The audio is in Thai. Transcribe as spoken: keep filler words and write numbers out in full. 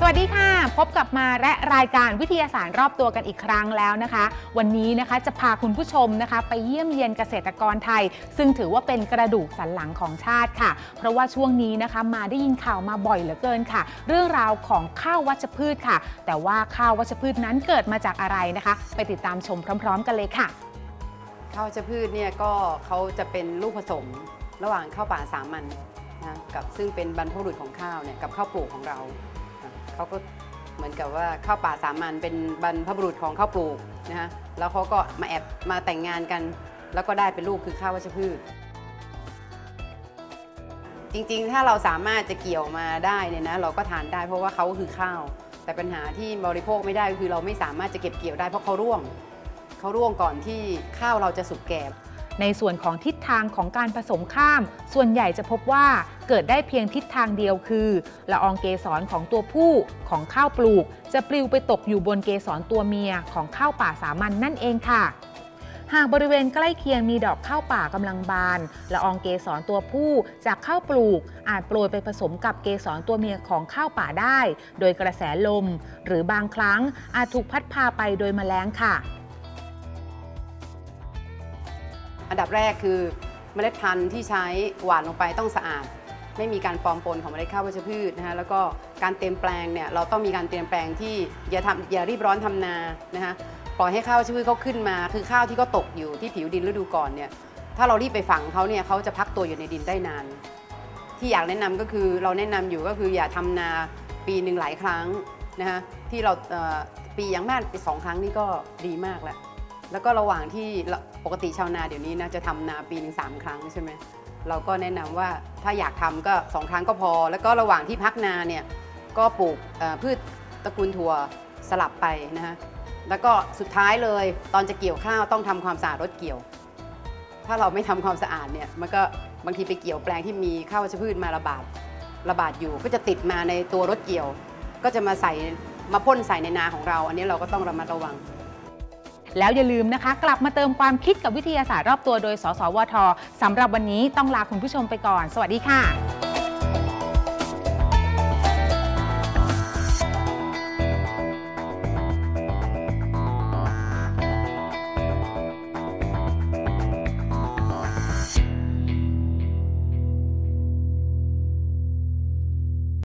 วัสดีค่ะพบกับมาและรายการวิทยาศาสตร์รอบตัวกันอีกครั้งแล้วนะคะวันนี้นะคะจะพาคุณผู้ชมนะคะไปเยี่ยมเยียนเกษตรกรไทยซึ่งถือว่าเป็นกระดูกสันหลังของชาติค่ะเพราะว่าช่วงนี้นะคะมาได้ยินข่าวมาบ่อยเหลือเกินค่ะเรื่องราวของข้าววัชพืชค่ะแต่ว่าข้าววัชพืชนั้นเกิดมาจากอะไรนะคะไปติดตามชมพร้อมๆกันเลยค่ะข้าววัชพืชเนี่ยก็เขาจะเป็นลูกผสมระหว่างข้าวป่าสามัญนะกับซึ่งเป็นบรรพบุรุษของข้าวเนี่ยกับข้าวปลูกของเราเขาก็เหมือนกับว่าข้าวป่าสามัญเป็นบรรพบุรุษของข้าวปลูกนะฮะแล้วเขาก็มาแอบมาแต่งงานกันแล้วก็ได้เป็นลูกคือข้าววัชพืชจริงๆถ้าเราสามารถจะเกี่ยวมาได้เนี่ยนะเราก็ทานได้เพราะว่าเขาคือข้าวแต่ปัญหาที่บริโภคไม่ได้คือเราไม่สามารถจะเก็บเกี่ยวได้เพราะเขาร่วงเขาร่วงก่อนที่ข้าวเราจะสุกแก่ในส่วนของทิศทางของการผสมข้ามส่วนใหญ่จะพบว่าเกิดได้เพียงทิศทางเดียวคือละอองเกสรของตัวผู้ของข้าวปลูกจะปลิวไปตกอยู่บนเกสรตัวเมียของข้าวป่าสามัญ นั่นเองค่ะหากบริเวณใกล้เคียงมีดอกข้าวป่ากำลังบานละอองเกสรตัวผู้จากข้าวปลูกอาจโปรยไปผสมกับเกสรตัวเมียของข้าวป่าได้โดยกระแสลมหรือบางครั้งอาจถูกพัดพาไปโดยแมลงค่ะอันดับแรกคือเมล็ดพันธุ์ที่ใช้หว่านลงไปต้องสะอาดไม่มีการปลอมปนของเมล็ดข้าววัชพืชนะฮะแล้วก็การเตรียมแปลงเนี่ยเราต้องมีการเตรียมแปลงที่อย่าทำอย่ารีบร้อนทำนานะฮะปล่อยให้ข้าววัชพืชเขาขึ้นมาคือข้าวที่เขาตกอยู่ที่ผิวดินฤดูก่อนเนี่ยถ้าเรารีบไปฝังเขาเนี่ยเขาจะพักตัวอยู่ในดินได้นานที่อยากแนะนำก็คือเราแนะนำอยู่ก็คืออย่าทำนาปีหนึ่งหลายครั้งนะฮะที่เราปีอย่างมากไปสองครั้งนี่ก็ดีมากแล้วแล้วก็ระหว่างที่ปกติชาวนาเดี๋ยวนี้นะจะทำนาปีหนึ่งสามครั้งใช่ไหมเราก็แนะนำว่าถ้าอยากทำก็สองครั้งก็พอแล้วก็ระหว่างที่พักนาเนี่ยก็ปลูกพืชตระกูลถั่วสลับไปนะฮะแล้วก็สุดท้ายเลยตอนจะเกี่ยวข้าวต้องทำความสะอาดรถเกี่ยวถ้าเราไม่ทำความสะอาดเนี่ยมันก็บางทีไปเกี่ยวแปลงที่มีข้าววัชพืชมาระบาดระบาดอยู่ก็จะติดมาในตัวรถเกี่ยวก็จะมาใส่มาพ่นใส่ในนาของเราอันนี้เราก็ต้องระมัดระวังแล้วอย่าลืมนะคะกลับมาเติมความคิดกับวิทยาศาสตร์รอบตัวโดยสสวท.สำหรับวันนี้ต้องลาคุณผู้ชมไปก่อนสวัสดีค่ะ